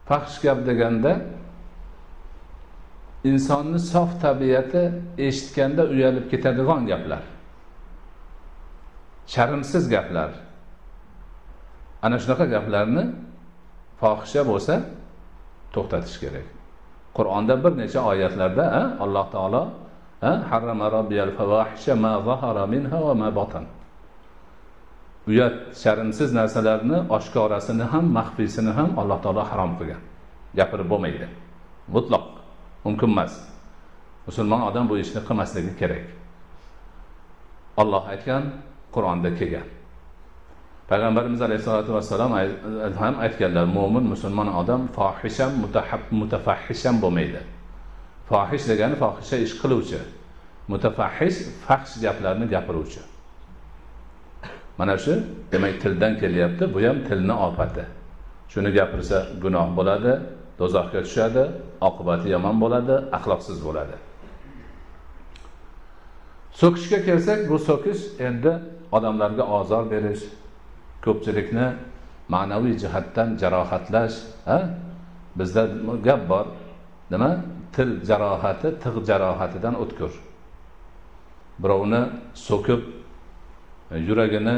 Fahsh gap deganda insonni sof tabiati eshitganda uyalib ketadigan gaplar. Sharmsiz gaplar. Ana shunaqa gaplarni fohisha bo'lsa to'xtatish kerak. Qur'onda bir necha oyatlarda Alloh taolo harrama robbiyal fawahisha ma zahara minha va ma batan. Uyat, sharmsiz narsalarni oshkorasini ham, maxfiysini ham Alloh taolo harom qilgan. Gapirib bo'lmaydi. Mutlaq mumkin emas. Musulmon odam bu ishni qilmasligi kerak. Alloh aytgan, Qur'onda kelgan. Payg'ambarimiz alayhisolatu vassalom ham aytganlar, mo'min musulmon odam fohisham, mutafahhisham bo'lmaydi. Fohish degani fohisha ish qiluvchi. Mutafahhish fahsh gaplarni gapiruvchi. Mana shu demak tildan kelyapti, bu ham tilni ofati. Shuni gapirsa gunoh bo'ladi, do'zaxga tushadi, oqibati yomon bo'ladi, axloqsiz bo'ladi. So'kishga kelsak, bu so'kish endi odamlarga ozor berish, ko'pchilikni ma'naviy jihatdan jarohatlash, bizda gap bor, nima? Til jarohati tig' jarohatidan o'tkir. Birovni so'kib yuragini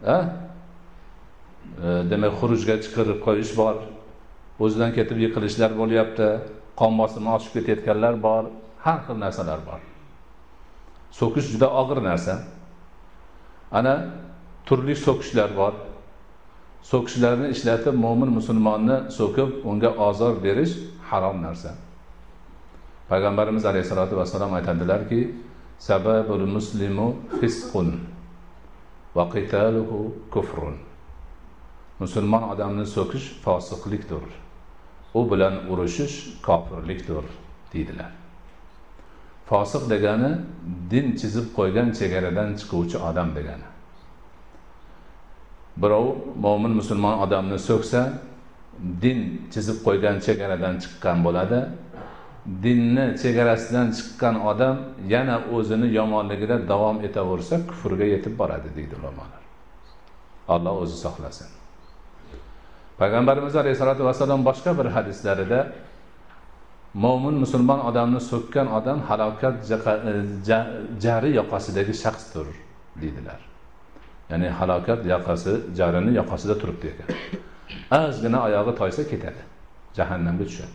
demak xurujga chiqarib qo'yish bor. O'zidan ketib yiqilishlar bo'lyapti, qon bosimi oshib ketayotganlar bor, har xil narsalar bor. So'kish juda og'ir narsa. Ana turli so'kishlar bor. So'kishlarni ishlatib mo'min musulmonni so'kib unga ozor berish harom narsa. Payg'ambarimiz alayhisolatu vassalom aytadilarki, sababul muslimu fisqun va qitaluhu kufrun. Musulmon odamni so'kish fosiqlikdir. U bilan urushish kofirlikdir, deydilar. Fosiq degani din chizib qo'ygan chegaradan chiquvchi odam degani. Birov mo'min musulmon odamni so'ksa, din chizib qo'ygan chegaradan chiqqan bo'ladi. Dinni chegarasidan chiqqan odam yana o'zini yomonligida davom etaversa, kufrga yetib boradi, deydi ulamolar. Alloh o'zi saqlasin. Payg'ambarimiz alayhisolatu vassalom boshqa bir hadislarida mo'min musulmon odamni so'kkan odam halokat jari yoqasidagi shaxsdir, deydilar. Ya'ni halokat yoqasi, jarini yoqasida turibdi ekan. Ozgina oyog'i toysa ketadi, jahannamga tushadi.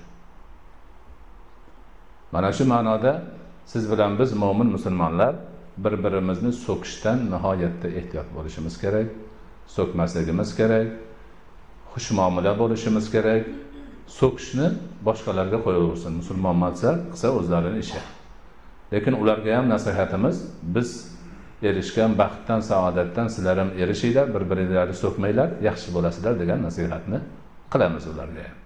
Mana shu ma'noda siz bilan biz mo'min musulmonlar bir-birimizni so'kishdan nihoyatda ehtiyot bo'lishimiz kerak, so'kmasligimiz kerak, xush muomala bo'lishimiz kerak. So'kishni boshqalarga qo'yaversin, musulmon maqsad qilsa o'zlarining ishi. Lekin ularga ham nasihatimiz, biz erishgan baxtdan, saodatdan sizlar ham erishinglar, bir-birlaringizni so'kmanglar, yaxshi bo'lasizlar degan nasihatni qilamiz ularga.